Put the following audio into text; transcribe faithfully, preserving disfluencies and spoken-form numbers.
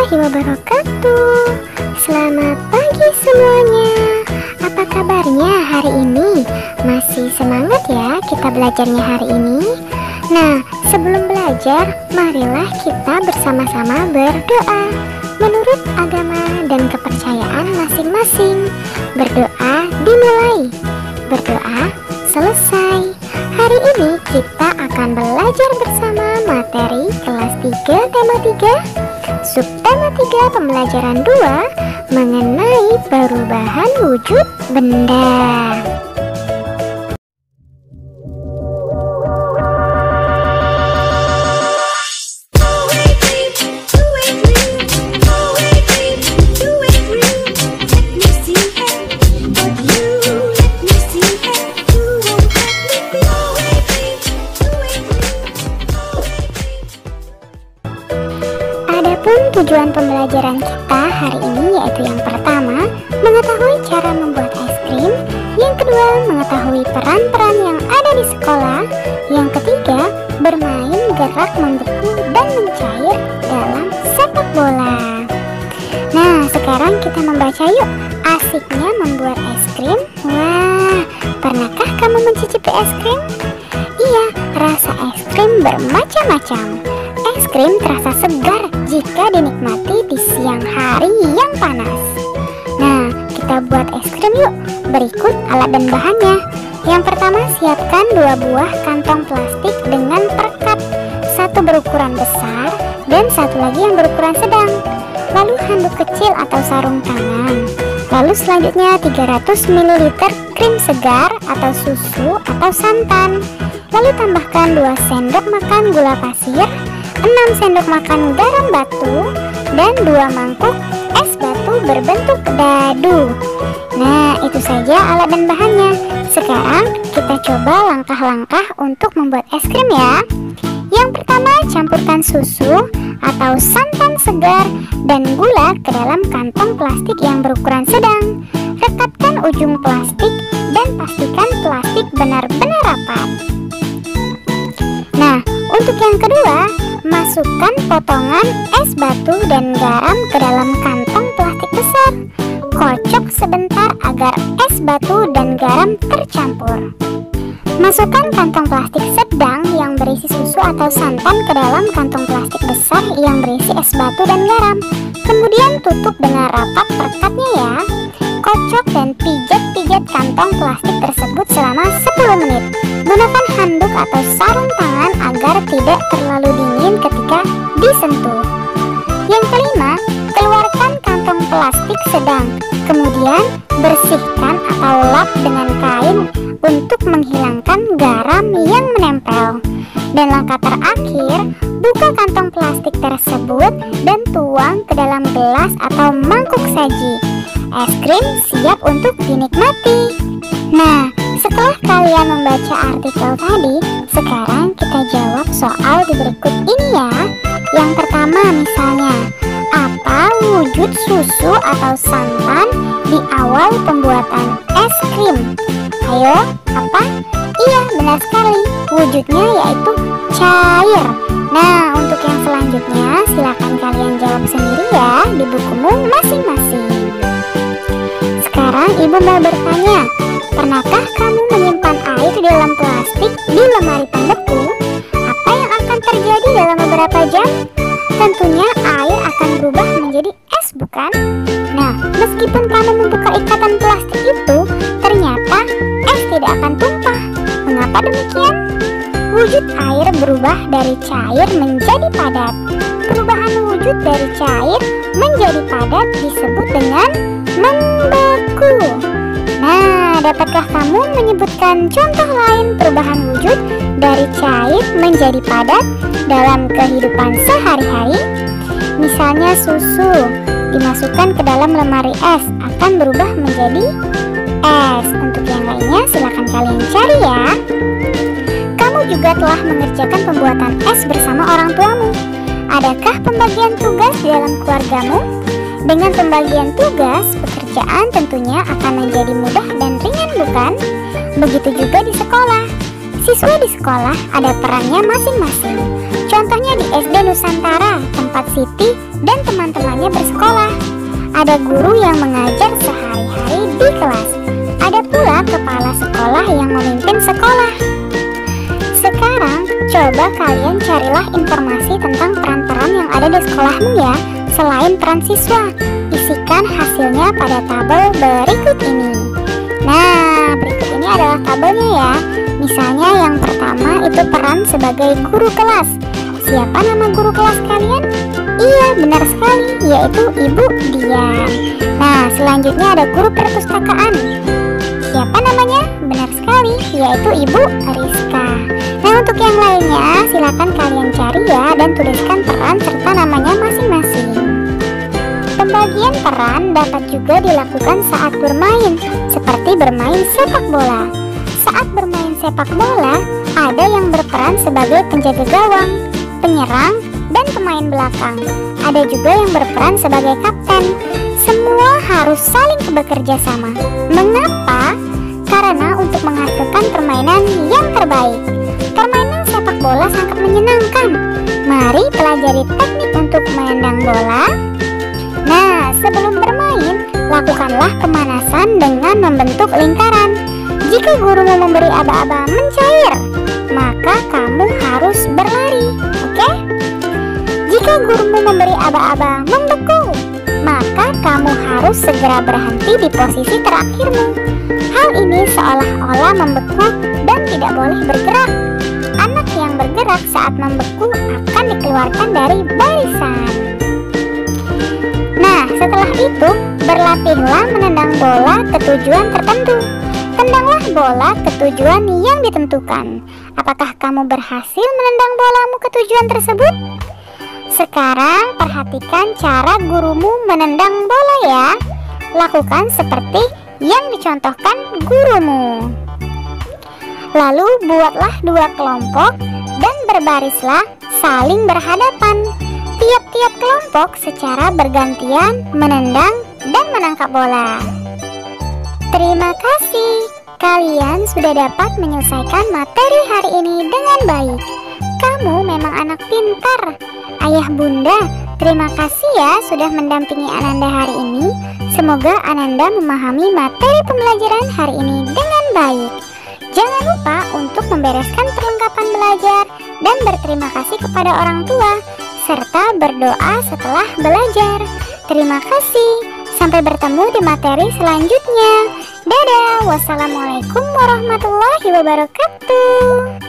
warahmatullahi wabarakatuh. Selamat pagi semuanya. Apa kabarnya hari ini? Masih semangat ya kita belajarnya hari ini? Nah, sebelum belajar, marilah kita bersama-sama berdoa menurut agama dan kepercayaan masing-masing. Berdoa dimulai, berdoa selesai. Hari ini kita akan belajar bersama materi kelas tiga tema tiga, subtema tiga pembelajaran dua mengenai perubahan wujud benda. Tujuan pembelajaran kita hari ini yaitu yang pertama, mengetahui cara membuat es krim. Yang kedua, mengetahui peran-peran yang ada di sekolah. Yang ketiga, bermain, gerak, membeku, dan mencair dalam sepak bola. Nah, sekarang kita membaca yuk. Asiknya membuat es krim. Wah, pernahkah kamu mencicipi es krim? Iya, rasa es krim bermacam-macam. Es krim terasa segar jika dinikmati di siang hari yang panas. Nah, kita buat es krim yuk. Berikut alat dan bahannya. Yang pertama, siapkan dua buah kantong plastik dengan perekat, satu berukuran besar dan satu lagi yang berukuran sedang. Lalu handuk kecil atau sarung tangan. Lalu selanjutnya tiga ratus mililiter krim segar atau susu atau santan. Lalu tambahkan dua sendok makan gula pasir, enam sendok makan garam batu, dan dua mangkuk es batu berbentuk dadu. Nah, itu saja alat dan bahannya. Sekarang kita coba langkah-langkah untuk membuat es krim ya. Yang pertama, campurkan susu atau santan segar dan gula ke dalam kantong plastik yang berukuran sedang. Rekatkan ujung plastik dan pastikan plastik benar-benar rapat. Nah, untuk yang kedua, masukkan potongan es batu dan garam ke dalam kantong plastik besar. Kocok sebentar agar es batu dan garam tercampur. Masukkan kantong plastik sedang yang berisi susu atau santan ke dalam kantong plastik besar yang berisi es batu dan garam. Kemudian tutup dengan rapat perekatnya ya. Kocok dan pijat-pijat kantong plastik tersebut selama sepuluh menit. Gunakan handuk atau sarung tangan agar tidak terlalu dingin ketika disentuh. Yang kelima, keluarkan kantong plastik sedang. Kemudian bersihkan atau lap dengan kain untuk menghilangkan garam yang menempel. Dan langkah terakhir, buka kantong plastik tersebut dan tuang ke dalam gelas atau mangkuk saji. Es krim siap untuk dinikmati. Nah, setelah kalian membaca artikel tadi, sekarang kita jawab soal di berikut ini ya. Yang pertama misalnya, apa wujud susu atau santan di awal pembuatan es krim? Ayo, apa? Iya, benar sekali. Wujudnya yaitu cair. Nah, untuk yang selanjutnya, silakan kalian jawab sendiri ya di bukumu masing-masing. Sekarang ibu mau bertanya, pernahkah kamu menyimpan air di dalam plastik di lemari pembeku? Apa yang akan terjadi dalam beberapa jam? Tentunya air akan berubah menjadi es, bukan? Nah, meskipun kamu membuka ikatan plastik itu, ternyata es tidak akan tumpah. Mengapa demikian? Wujud air berubah dari cair menjadi padat. Perubahan wujud dari cair menjadi padat disebut dengan membeku. Nah, dapatkah kamu menyebutkan contoh lain perubahan wujud dari cair menjadi padat dalam kehidupan sehari-hari? Misalnya susu dimasukkan ke dalam lemari es akan berubah menjadi es. Untuk yang lainnya silakan kalian cari ya. Kamu juga telah mengerjakan pembuatan es bersama orang tuamu. Adakah pembagian tugas di dalam keluargamu? Dengan pembagian tugas, pekerjaan tentunya akan menjadi mudah dan ringan, bukan? Begitu juga di sekolah. Siswa di sekolah ada perannya masing-masing. Contohnya di S D Nusantara, tempat Siti dan teman-temannya bersekolah. Ada guru yang mengajar sehari-hari di kelas. Ada pula kepala sekolah yang memimpin sekolah. Sekarang, coba kalian carilah informasi tentang peran-peran yang ada di sekolahmu ya, selain peran siswa. Isikan hasilnya pada tabel berikut ini. Nah, berikut ini adalah tabelnya ya. Misalnya yang pertama itu peran sebagai guru kelas. Siapa nama guru kelas kalian? Iya, benar sekali, yaitu Ibu Dian. Nah, selanjutnya ada guru perpustakaan. Siapa namanya? Benar sekali, yaitu Ibu Rizka. Nah, untuk yang lainnya silakan kalian cari ya dan tuliskan peran serta namanya masing-masing. Pembagian peran dapat juga dilakukan saat bermain, seperti bermain sepak bola. Saat bermain sepak bola, ada yang berperan sebagai penjaga gawang, penyerang, dan pemain belakang. Ada juga yang berperan sebagai kapten. Semua harus saling bekerja sama. Mengapa? Karena untuk menghasilkan permainan yang terbaik. Permainan sepak bola sangat menyenangkan. Mari pelajari teknik untuk menendang bola. Nah, sebelum bermain, lakukanlah pemanasan dengan membentuk lingkaran. Jika gurumu memberi aba-aba mencair, maka kamu harus berlari, oke? Jika gurumu memberi aba-aba membeku, maka kamu harus segera berhenti di posisi terakhirmu. Hal ini seolah-olah membeku dan tidak boleh bergerak. Anak yang bergerak saat membeku akan dikeluarkan dari barisan. Nah, setelah itu, berlatihlah menendang bola ke tujuan tertentu. Tendanglah bola ke tujuan yang ditentukan. Apakah kamu berhasil menendang bolamu ke tujuan tersebut? Sekarang perhatikan cara gurumu menendang bola ya. Lakukan seperti yang dicontohkan gurumu. Lalu buatlah dua kelompok dan berbarislah saling berhadapan. Tiap-tiap kelompok secara bergantian menendang dan menangkap bola. Terima kasih, kalian sudah dapat menyelesaikan materi hari ini dengan baik. Kamu memang anak pintar. Ayah bunda, terima kasih ya sudah mendampingi Ananda hari ini. Semoga Ananda memahami materi pembelajaran hari ini dengan baik. Jangan lupa untuk membereskan perlengkapan belajar dan berterima kasih kepada orang tua, serta berdoa setelah belajar. Terima kasih. Sampai bertemu di materi selanjutnya. Dadah. Wassalamualaikum warahmatullahi wabarakatuh.